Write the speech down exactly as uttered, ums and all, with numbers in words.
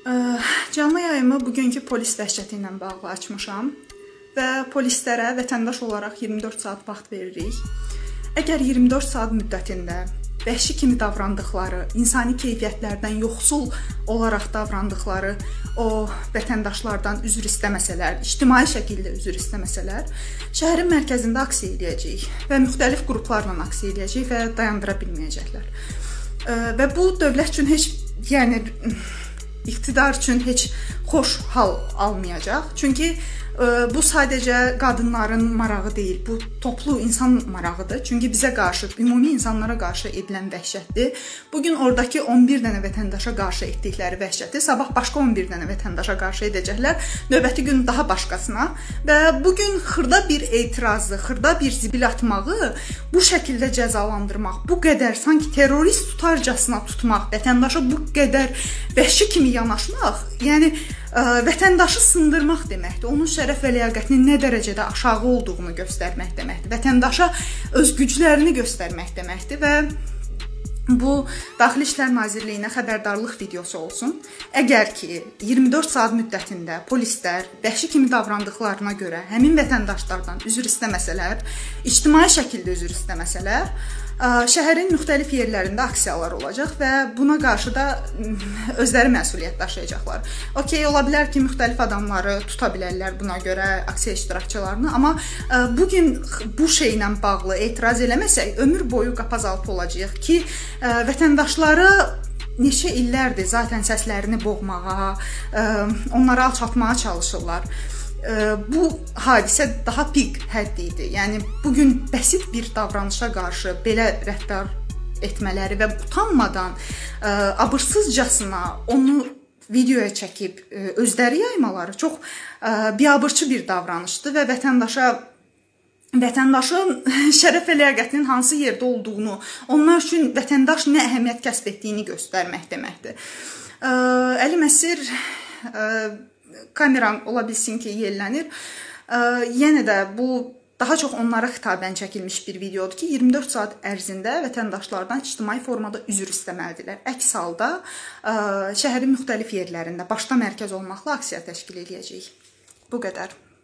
Canlı yayımı bugünkü polis vəhşəti ilə bağlı açmışam və polislərə vətəndaş olaraq iyirmi dörd saat vaxt veririk. Əgər iyirmi dörd saat müddətində vəhşi kimi davrandıqları, insani keyfiyyətlərdən yoxsul olaraq davrandıqları o vətəndaşlardan üzr istəməsələr, ictimai şəkildə üzr istəməsələr, şəhərin mərkəzində aksiya edəcəyik və müxtəlif qruplarla aksiya edəcəyik və dayandıra bilməyəcəklər. Və bu dövlət üçün heç, yəni iqtidar üçün heç xoş hal almayacaq. Çünki bu sadəcə qadınların marağı deyil, bu toplu insan marağıdır. Çünki bizə qarşı, ümumi insanlara qarşı edilən vəhşətdir. Bugün oradakı on bir dənə vətəndaşa qarşı etdikləri vəhşəti sabah başqa on bir dənə vətəndaşa qarşı edəcəklər. Növbəti gün daha başqasına və bugün xırda bir etirazı, xırda bir zibil atmağı bu şəkildə cəzalandırmaq, bu qədər sanki terrorist tutarcasına tutmaq, vətəndaşa bu qədər vəhşi kimi yanaşmaq, yəni vətəndaşı sındırmaq deməkdir. Onun şərəf və ləyaqətinin nə dərəcədə aşağı olduğunu göstərmək deməkdir. Vətəndaşa öz güclərini göstərmək deməkdir və bu Daxili İşlər Nazirliyinə xəbərdarlıq videosu olsun. Əgər ki iyirmi dörd saat müddətində polislər vəhşi kimi davrandıqlarına görə həmin vətəndaşlardan üzr istəməsələr, ictimai şəkildə üzr istəməsələr, şəhərin müxtəlif yerlərində aksiyalar olacaq və buna qarşı da özləri məsuliyyət daşıyacaqlar. Okey, ola bilər ki, müxtəlif adamları tuta bilərlər buna görə aksiya iştirakçılarını, amma bugün bu şeylə bağlı etiraz eləməsək, ömür boyu qapazaltı olacaq ki, vətəndaşları neçə illərdir zaten səslərini boğmağa, onları alçaltmağa çalışırlar. Bu hadisə daha pik həddi idi. Yəni bugün bəsit bir davranışa qarşı belə rəftar etmələri və utanmadan abırsızcasına onu videoya çəkib özləri yaymaları çox biabırçı bir davranışdır və vətəndaşa vətəndaşın şərəf və ləyaqətinin hansı yerdə olduğunu, onlar üçün vətəndaş nə əhəmiyyət kəsb etdiyini göstərmək deməkdir. Əli Məsir kameram ola bilsin ki, yellənir. Yenə də bu daha çox onlara xitabən çəkilmiş bir videodur ki, iyirmi dörd saat ərzində vətəndaşlardan ictimai formada üzr istəməlidirlər. Əks halda şəhərin müxtəlif yerlərində başda mərkəz olmaqla aksiya təşkil edəcəyik. Bu qədər.